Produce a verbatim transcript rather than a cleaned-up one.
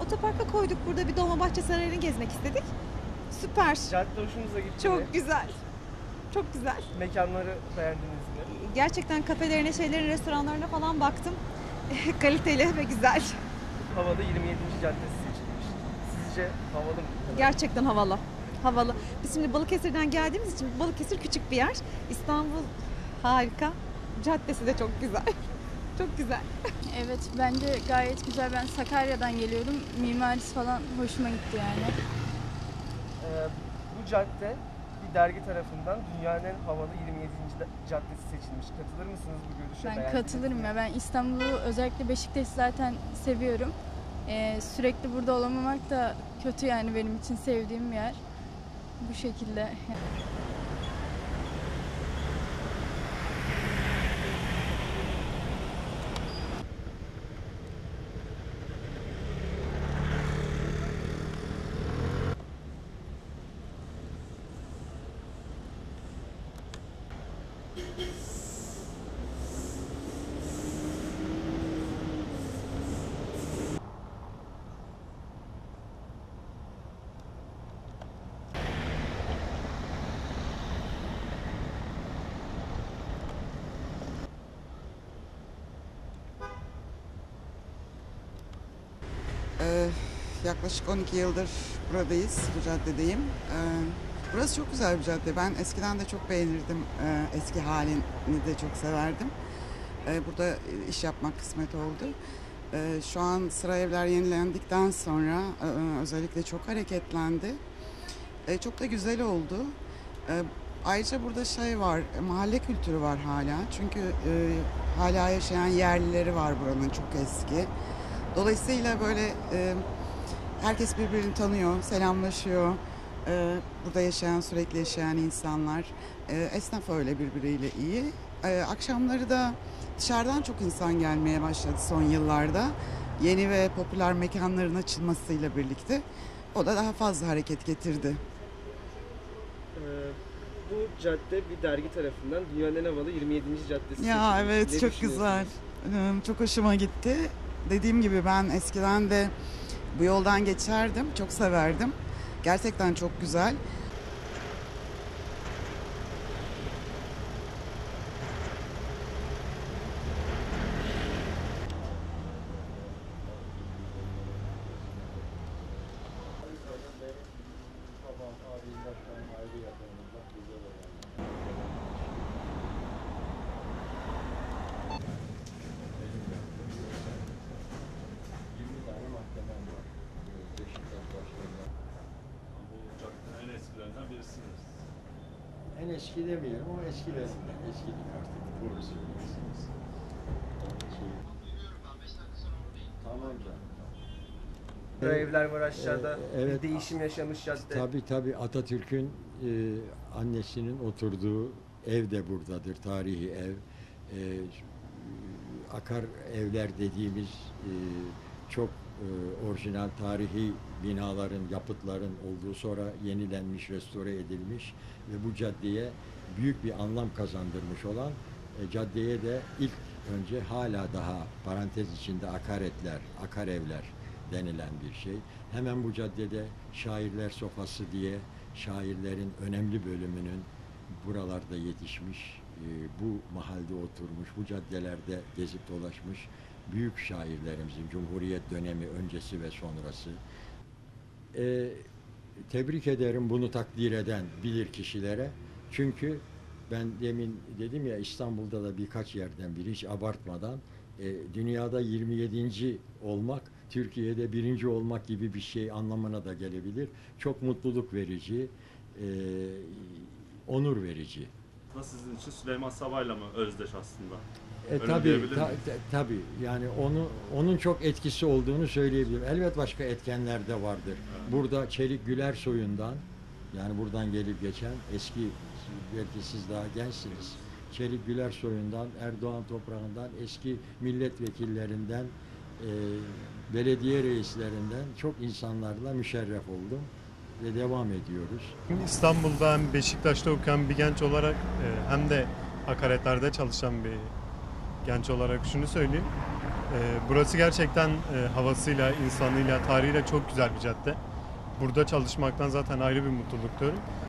otoparka koyduk. Burada bir Dolmabahçe Sarayı'nı gezmek istedik. Süper. Cadde hoşunuza gitti mi? Çok güzel. Çok güzel. Mekanları beğendiniz mi? Gerçekten kafelerine, şeylerin, restoranlarına falan baktım. Kaliteli ve güzel. Havada yirmi yedinci caddesi seçilmiş. Sizce havalı mı? Gerçekten havalı. Havalı. Biz şimdi Balıkesir'den geldiğimiz için Balıkesir küçük bir yer. İstanbul harika. Caddesi de çok güzel. Çok güzel. Evet, bence gayet güzel. Ben Sakarya'dan geliyorum. Mimarisi falan hoşuma gitti yani. Ee, bu cadde bir dergi tarafından dünyanın en havalı yirmi yedinci caddesi seçilmiş. Katılır mısınız bu görüşe? Ben Beğendiniz katılırım mi? ya. Ben İstanbul'u, özellikle Beşiktaş'ı zaten seviyorum. Ee, sürekli burada olamamak da kötü yani benim için, sevdiğim bir yer. Bu şekilde. Ee, yaklaşık on iki yıldır buradayız, bu caddedeyim. Ee, burası çok güzel bir cadde. Ben eskiden de çok beğenirdim. Ee, eski halini de çok severdim. Ee, burada iş yapmak kısmet oldu. Ee, şu an sıra evler yenilendikten sonra e, özellikle çok hareketlendi. Ee, çok da güzel oldu. Ee, ayrıca burada şey var, mahalle kültürü var hala. Çünkü e, hala yaşayan yerlileri var buranın, çok eski. Dolayısıyla böyle e, herkes birbirini tanıyor, selamlaşıyor. E, burada yaşayan, sürekli yaşayan insanlar. E, esnaf öyle birbiriyle iyi. E, akşamları da dışarıdan çok insan gelmeye başladı son yıllarda. Yeni ve popüler mekanların açılmasıyla birlikte o da daha fazla hareket getirdi. Ee, bu cadde bir dergi tarafından dünyanın en havalı yirmi yedinci caddesi Ya seçilmiş. evet, Ne çok güzel. E, çok hoşuma gitti. Dediğim gibi ben eskiden de bu yoldan geçerdim, çok severdim. Gerçekten çok güzel. En eskilerinden birisiniz. En eski demeyelim ama eskilerinden. Eskilik artık. Doğru söylüyorsunuz. Şey... Tamam canım. Sıra evler var aşağıda. Ee, evet. Bir değişim yaşamış cadde. Tabii tabii, Atatürk'ün e, annesinin oturduğu ev de buradadır. Tarihi ev. E, akar evler dediğimiz e, çok e, orijinal tarihi binaların, yapıtların olduğu, sonra yenilenmiş, restore edilmiş ve bu caddeye büyük bir anlam kazandırmış olan e, caddeye de ilk önce hala daha parantez içinde akaretler, akar evler denilen bir şey. Hemen bu caddede Şairler Sofası diye şairlerin önemli bölümünün buralarda yetişmiş, e, bu mahallede oturmuş, bu caddelerde gezip dolaşmış büyük şairlerimizin Cumhuriyet dönemi öncesi ve sonrası. E, tebrik ederim bunu takdir eden bilir kişilere. Çünkü ben demin dedim ya, İstanbul'da da birkaç yerden biri, hiç abartmadan e, dünyada yirmi yedinci olmak, Türkiye'de birinci olmak gibi bir şey anlamına da gelebilir. Çok mutluluk verici, e, onur verici. Sizin için Süleyman Sabah'la mı özdeş aslında? E, tabii, ta, ta, tabii. Yani onu onun çok etkisi olduğunu söyleyebilirim. Elbet başka etkenler de vardır. Evet. Burada Çelik Gülersoy'undan, yani buradan gelip geçen eski, belki siz daha gençsiniz, Çelik Gülersoy'undan, Erdoğan toprağından, eski milletvekillerinden, e, belediye reislerinden çok insanlarla müşerref oldum ve devam ediyoruz. İstanbul'da hem Beşiktaş'ta okuyan bir genç olarak hem de akaretlerde çalışan bir genç olarak şunu söyleyeyim. Ee, burası gerçekten e, havasıyla, insanıyla, tarihiyle çok güzel bir cadde. Burada çalışmaktan zaten ayrı bir mutluluk duyuyorum.